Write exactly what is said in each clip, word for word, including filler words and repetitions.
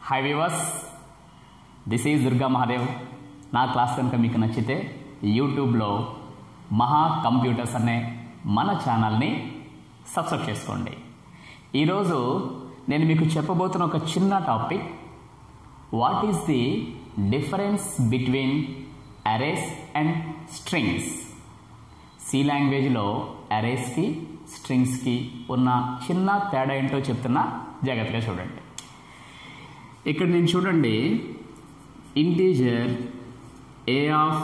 Hi viewers, this is Durga Mahadev. నా class కనుక మీకు నచ్చితే యూట్యూబ్లో మహా కంప్యూటర్స్ అనే మన ఛానల్ని సబ్స్క్రైబ్ చేసుకోండి. ఈరోజు నేను మీకు చెప్పబోతున్న ఒక చిన్న topic, what is the difference between arrays and strings. C లాంగ్వేజ్లో అరేస్కి స్ట్రింగ్స్కి ఉన్న చిన్న తేడా ఏంటో చెప్తున్నా, జాగ్రత్తగా చూడండి. ఇక్కడ నేను చూడండి, ఇంటీజర్ ఏ ఆఫ్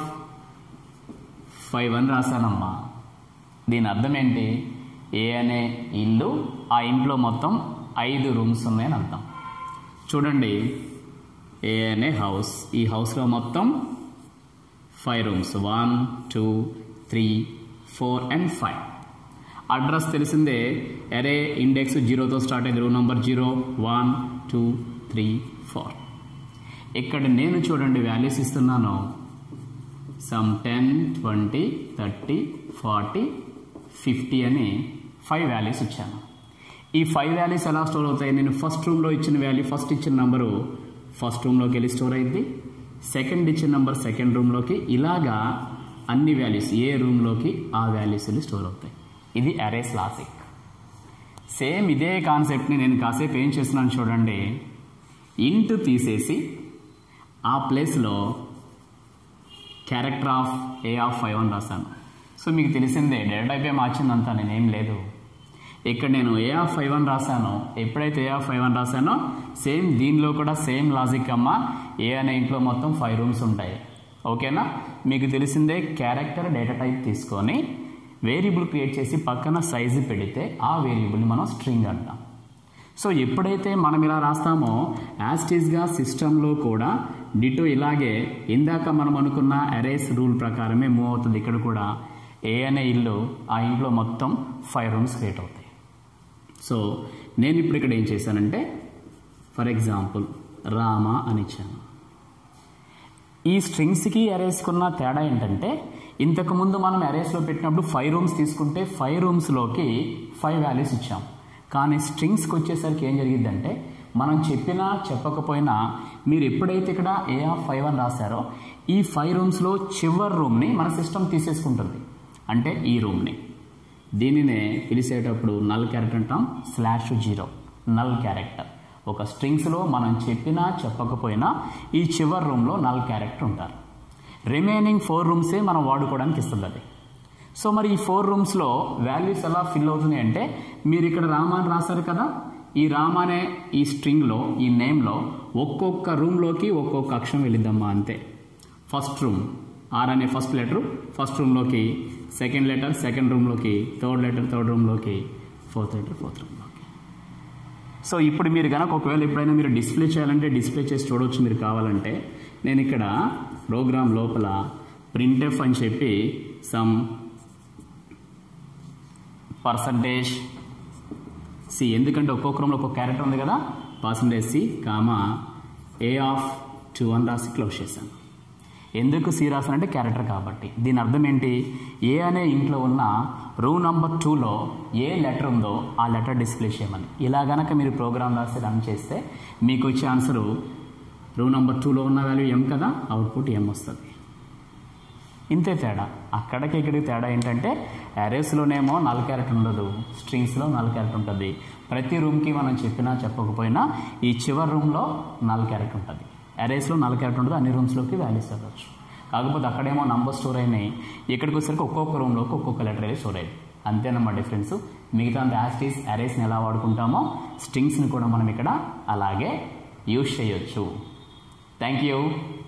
ఫైవ్ అని రాశానమ్మా. దీని అర్థం ఏంటి? ఏ అనే ఇల్లు, ఆ ఇంట్లో మొత్తం ఐదు రూమ్స్ ఉన్నాయని అర్థం. చూడండి, ఏ అనే హౌస్, ఈ హౌస్లో మొత్తం five rooms, one two three four and five. Address తెలిసిందే, అరే ఇండెక్స్ జీరోతో స్టార్ట్ అయింది, room number zero one two three four. ఇక్కడ నేను చూడండి వాల్యూస్ ఇస్తున్నాను, some ten twenty thirty forty fifty అని ఫైవ్ వాల్యూస్ ఇచ్చాను. ఈ ఫైవ్ వాల్యూస్ ఎలా స్టోర్ అవుతాయి? నేను ఫస్ట్ రూమ్లో ఇచ్చిన వాల్యూ, ఫస్ట్ ఇచ్చిన నెంబరు ఫస్ట్ రూమ్లోకి వెళ్ళి స్టోర్ అయింది, సెకండ్ ఇచ్చిన నెంబర్ సెకండ్ రూమ్లోకి, ఇలాగా అన్ని వాల్యూస్ ఏ రూమ్లోకి ఆ వాల్యూస్ వెళ్ళి స్టోర్ అవుతాయి. ఇది అరేస్ లాజిక్. సేమ్ ఇదే కాన్సెప్ట్ని నేను కాసేపు ఏం చేస్తున్నాను చూడండి, ఇంట్ తీసేసి ఆ ప్లేస్లో character of a of five అని రాశాను. సో మీకు తెలిసిందే, డేటా టైపే మార్చిందంతా, నేనేం లేదు. ఇక్కడ నేను ఏ ఆఫ్ ఫైవ్ అని రాశాను. ఎప్పుడైతే ఏ ఆఫ్ ఫైవ్ అని రాశానో సేమ్ దీనిలో కూడా సేమ్ లాజిక్ అమ్మ. ఏ అనే ఇంట్లో మొత్తం ఫైవ్ రూమ్స్ ఉంటాయి, ఓకేనా? మీకు తెలిసిందే, క్యారెక్టర్ డేటా టైప్ తీసుకొని వేరియబుల్ క్రియేట్ చేసి పక్కన సైజు పెడితే ఆ వేరియబుల్ని మనం స్ట్రింగ్ అంటాం. సో ఎప్పుడైతే మనం ఇలా రాస్తామో యాస్టీస్గా సిస్టంలో కూడా డిటో ఇలాగే ఇందాక మనం అనుకున్న అరేస్ రూల్ ప్రకారమే మూవ్ అవుతుంది. ఇక్కడ కూడా ఏ అనే ఇల్లు, ఆ ఇంట్లో మొత్తం ఫైవ్ రూమ్స్ క్రియేట్ అవుతాయి. సో నేను ఇప్పుడు ఇక్కడ ఏం చేశానంటే, ఫర్ ఎగ్జాంపుల్ రామ అని ఇచ్చాను. ఈ స్ట్రింగ్స్కి అరేస్కున్న తేడా ఏంటంటే, ఇంతకుముందు మనం అరేస్లో పెట్టినప్పుడు ఫైవ్ రూమ్స్ తీసుకుంటే ఫైవ్ రూమ్స్లోకి ఫైవ్ వాల్యూస్ ఇచ్చాం. కానీ స్ట్రింగ్స్కి వచ్చేసరికి ఏం జరిగిద్దంటే, మనం చెప్పినా చెప్పకపోయినా మీరు ఎప్పుడైతే ఇక్కడ ఏ ఆఫ్ ఫైవ్ అని రాశారో ఈ ఫైవ్ రూమ్స్లో చివరి రూమ్ని మన సిస్టమ్ తీసేసుకుంటుంది, అంటే ఈ రూమ్ని. దీనినే పిలిచేటప్పుడు నల్ క్యారెక్టర్ అంటాం, స్లాష్ జీరో నల్ క్యారెక్టర్. ఒక స్ట్రింగ్స్లో మనం చెప్పినా చెప్పకపోయినా ఈ చివరి రూమ్లో నల్ క్యారెక్టర్ ఉంటారు. రిమైనింగ్ ఫోర్ రూమ్సే మనం వాడుకోవడానికి ఇస్తుంది అది. సో మరి ఈ ఫోర్ రూమ్స్లో వాల్యూస్ ఎలా ఫిల్ అవుతున్నాయి అంటే, మీరు ఇక్కడ రామ అని రాశారు కదా, ఈ రామ అనే ఈ స్ట్రింగ్లో, ఈ నేమ్లో ఒక్కొక్క రూమ్లోకి ఒక్కొక్క అక్షరం వెళ్ళిద్దమ్మా, అంతే. ఫస్ట్ రూమ్ ఆర్ అనే ఫస్ట్ లెటర్ ఫస్ట్ రూమ్లోకి, సెకండ్ లెటర్ సెకండ్ రూమ్లోకి, థర్డ్ లెటర్ థర్డ్ రూమ్లోకి, ఫోర్త్ లెటర్ ఫోర్త్ రూమ్లోకి. సో ఇప్పుడు మీరు కనుక ఒకవేళ ఎప్పుడైనా మీరు డిస్ప్లే చేయాలంటే డిస్ప్లే చేసి చూడవచ్చు మీరు కావాలంటే. నేను ఇక్కడ ప్రోగ్రామ్ లోపల ప్రింట్ఎఫ్ అని చెప్పి సమ్ పర్సంటేజ్ సి, ఎందుకంటే ఒక్కొక్క రూమ్లో ఒక్కొక్క క్యారెక్టర్ ఉంది కదా, percentage C comma a of two అని రాసి క్లోజ్ చేశాను. ఎందుకు సి రాసానంటే క్యారెక్టర్ కాబట్టి. దీని అర్థం ఏంటి? ఏ అనే ఇంట్లో ఉన్న రూమ్ నెంబర్ టూలో ఏ లెటర్ ఉందో ఆ లెటర్ డిస్ప్లే చేయమని. ఇలా గనక మీరు ప్రోగ్రామ్ రాసి రన్ చేస్తే మీకు వచ్చే ఆన్సరు రూమ్ నెంబర్ టూలో ఉన్న వాల్యూ ఎం కదా, అవుట్పుట్ ఎం వస్తుంది. ఇంతే తేడా. అక్కడికి ఇక్కడికి తేడా ఏంటంటే, అరేస్లోనేమో నల్ క్యారెక్టర్ ఉండదు, స్ట్రింగ్స్లో నల్ క్యారెక్టర్ ఉంటుంది. ప్రతి రూమ్కి మనం చెప్పినా చెప్పకపోయినా ఈ చివరి రూమ్లో నల్ క్యారెక్టర్ ఉంటుంది. అరేస్లో నల్ క్యారెక్టర్ ఉంటుంది, అన్ని రూమ్స్లోకి వాల్యూస్ అవ్వచ్చు. కాకపోతే అక్కడేమో నంబర్ స్టోర్ అయినాయి, ఇక్కడికి వచ్చేసరికి ఒక్కొక్క రూమ్లోకి ఒక్కొక్క లెటర్ అనేది స్టోర్ అయ్యింది. అంతేనమ్మా డిఫరెన్స్. మిగతా యాస్టీస్ అరేస్ని ఎలా వాడుకుంటామో స్ట్రింగ్స్ని కూడా మనం ఇక్కడ అలాగే యూజ్ చేయొచ్చు. Thank you.